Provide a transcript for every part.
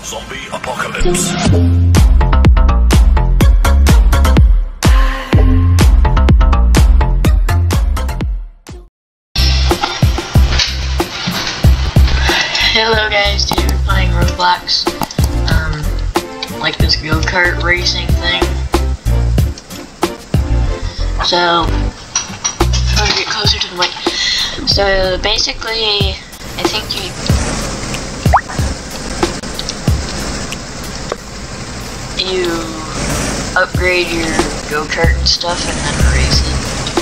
Zombie apocalypse. Hello guys, today we're playing Roblox, like this go-kart racing thing. So, I'm gonna get closer to the mic. So basically, I think you upgrade your go-kart and stuff and then race it.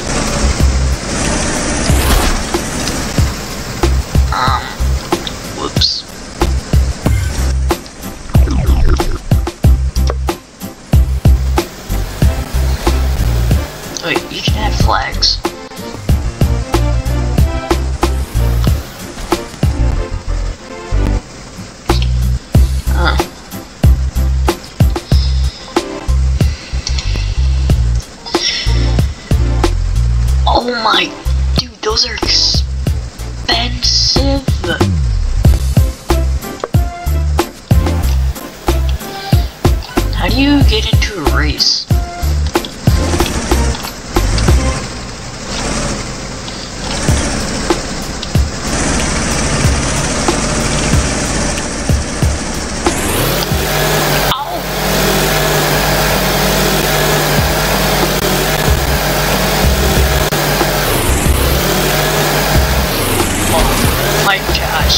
Whoops. Wait, you can have flags. Oh my, dude, those are expensive. How do you get into a race? My gosh.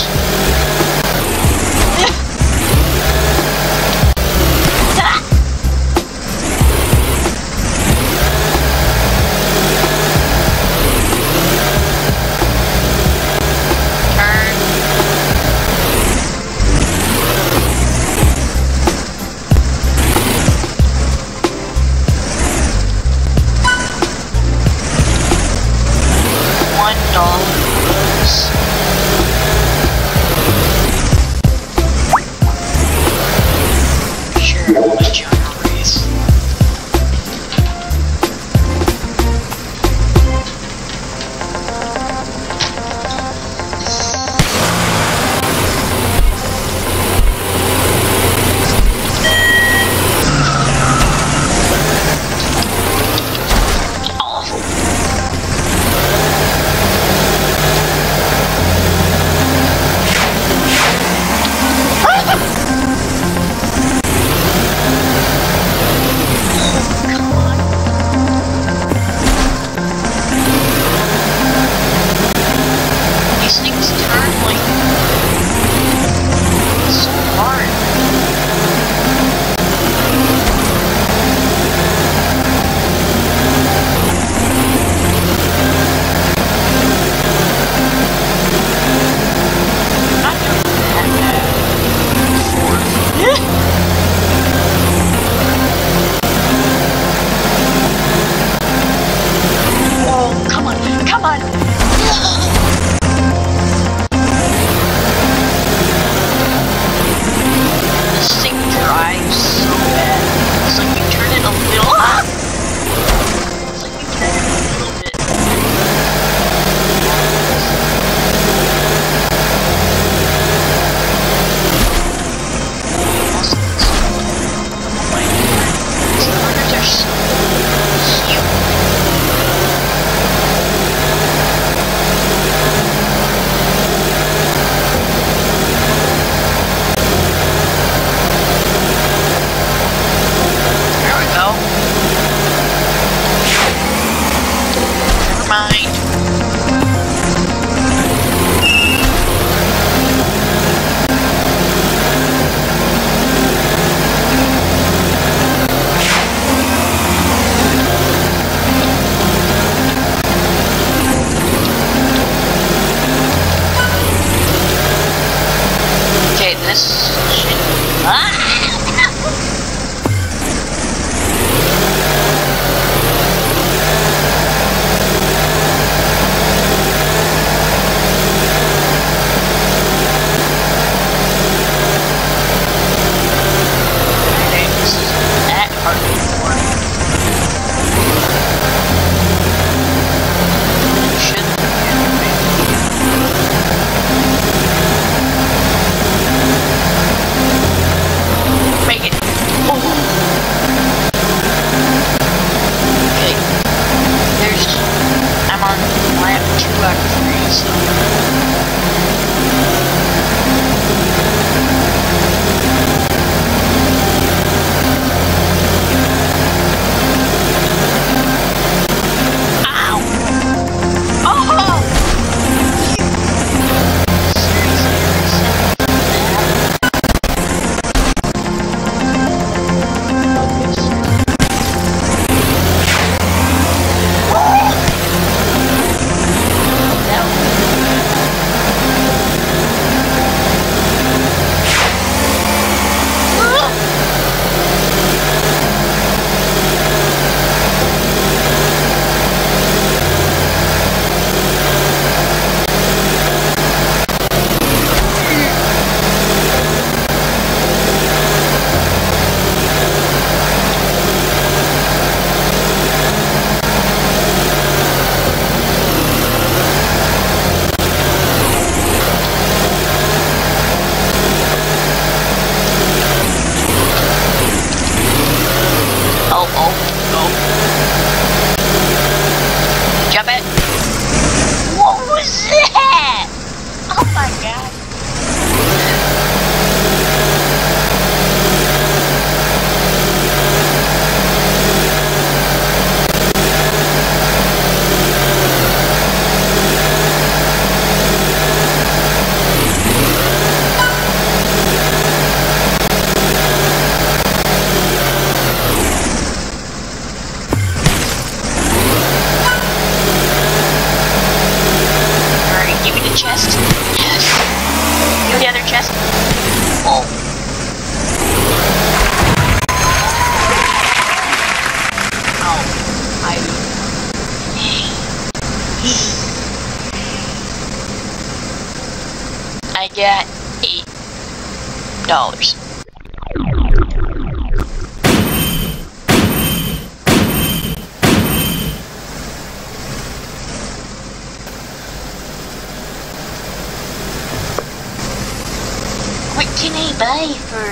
What can I buy for?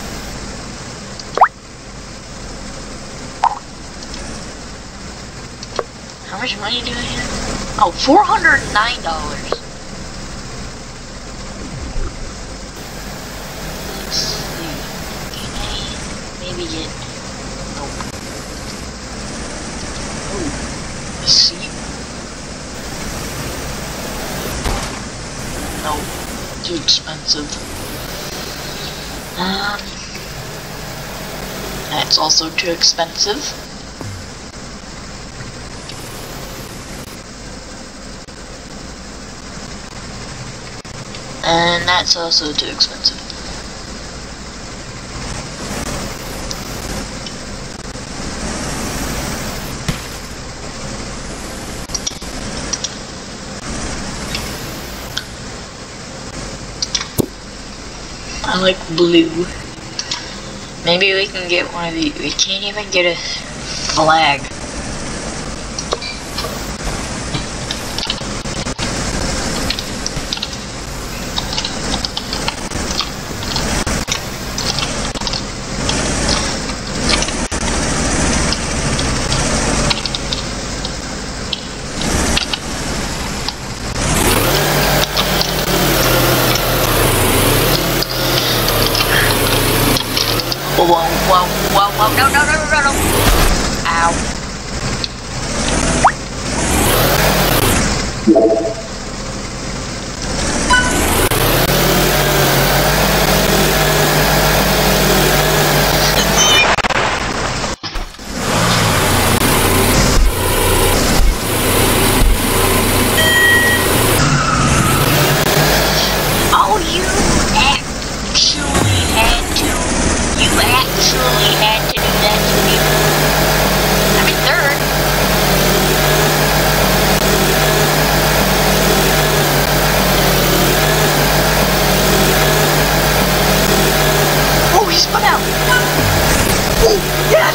How much money do I have? Oh, $409. Let's see. Can I maybe get? Nope. Oh, a seat. Nope. Too expensive. That's also too expensive. And that's also too expensive. I like blue. Maybe we can get one of these. We can't even get a flag. Whoa, whoa, whoa, whoa, no, no, no, no, no, ow. Oh, you actually had to. You actually had to do that to me. I'm in third. Oh, he spun out. Oh, yes.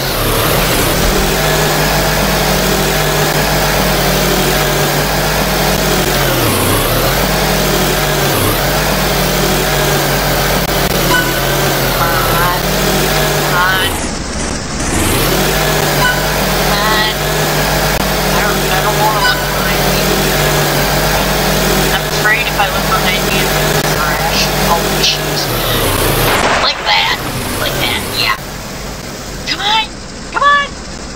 If I look behind me, I'm gonna crash. Oh, jeez. Like that. Like that. Yeah. Come on. Come on.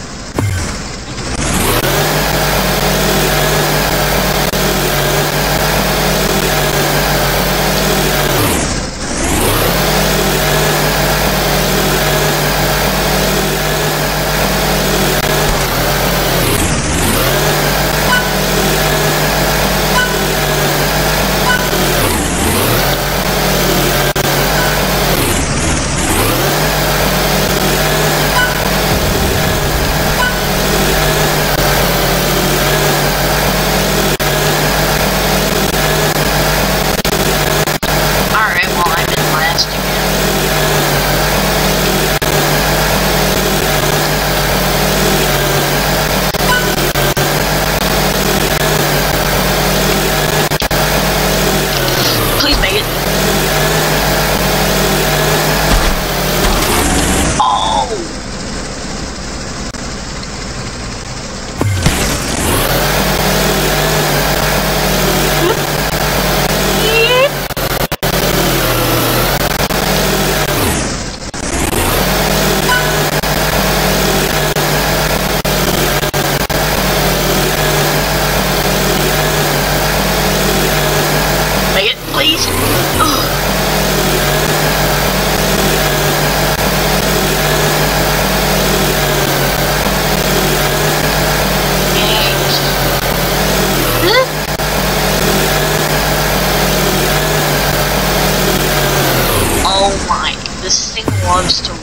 Please. Oh my, this thing loves to roll.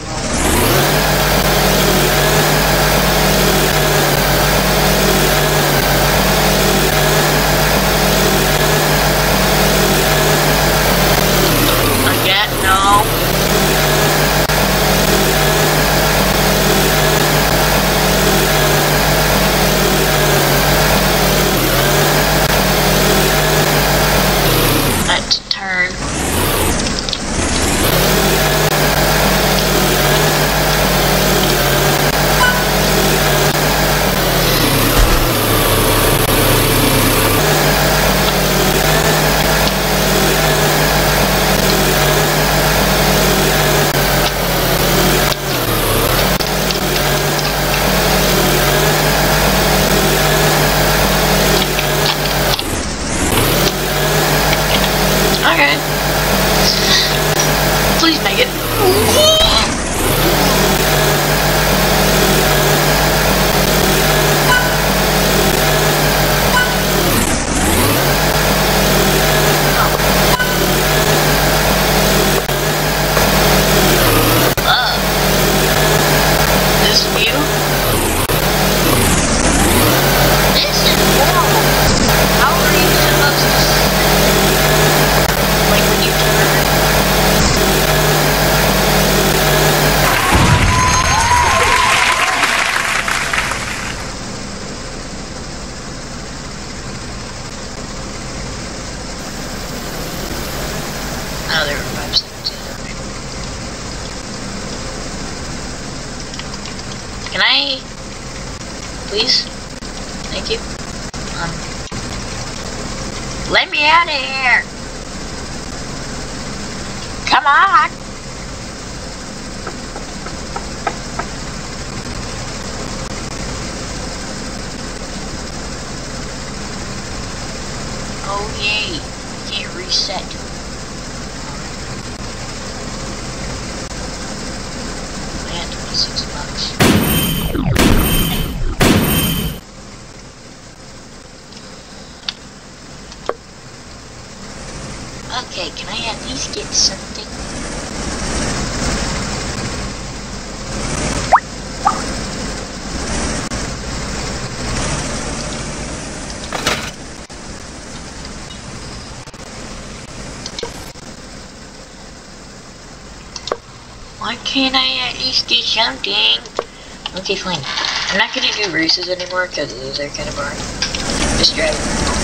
Let's turn. Okay. Please make it. This view. This is horrible. How are you supposed to see it? Like when you turn. Oh, there were 5 seconds in there. Can I, please? Thank you. Let me out of here. Come on. Oh yay! Can't reset. Man, $26. Okay, can I at least get something? Why can't I at least get something? Okay, fine. I'm not gonna do races anymore because those are kind of boring. Just driving around.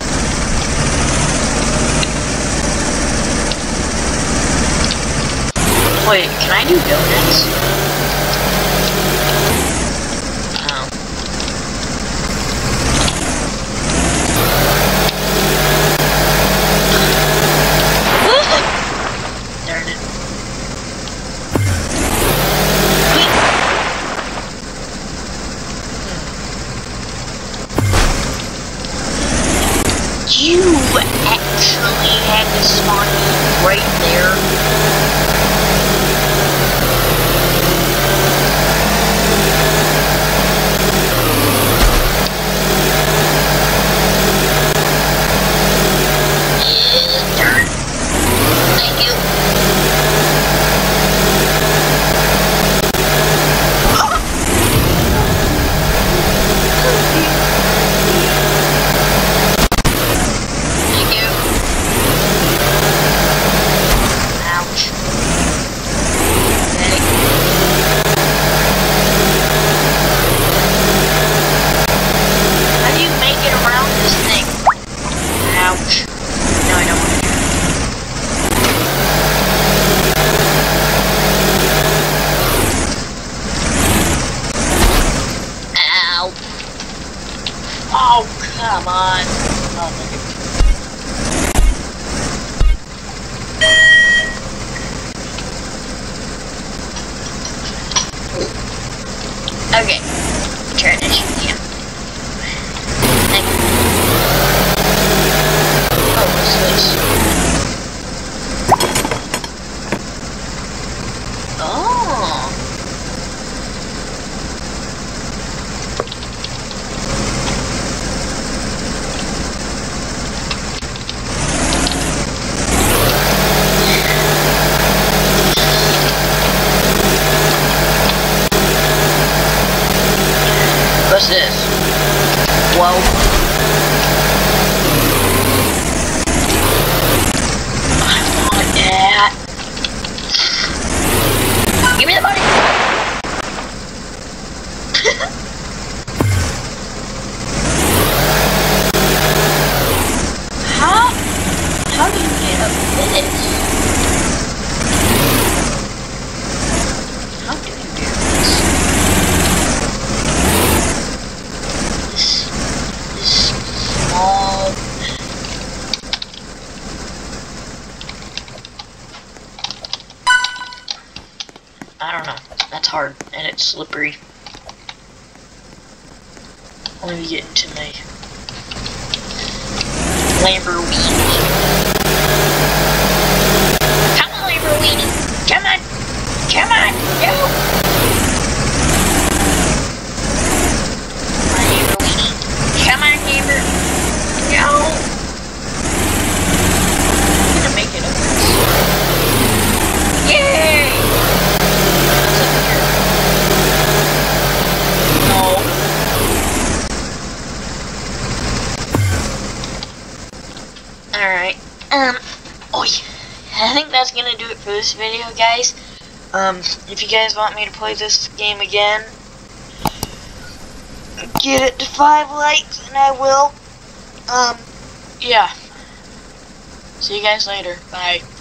Wait, can I do donuts? Oh. Darn it. You actually had to spawn me right there. Oh, come on. Oh, my goodness. Okay. Transition, yeah. Oh, what's this? Oh. What's this? Whoa. I want that. Give me the money! How do you get up this? How do you do this? This small... I don't know. That's hard, and it's slippery. Let me get into my Lamborghini. Come on, Lamborghini. Come on. Come on. No. Come on, Lamborghini. Come on, Lamborghini. No. I'm gonna make it up. Yay! What's up here? No. Alright, oh yeah, I think that's gonna do it for this video, guys. If you guys want me to play this game again, get it to 5 likes and I will. Yeah. See you guys later. Bye.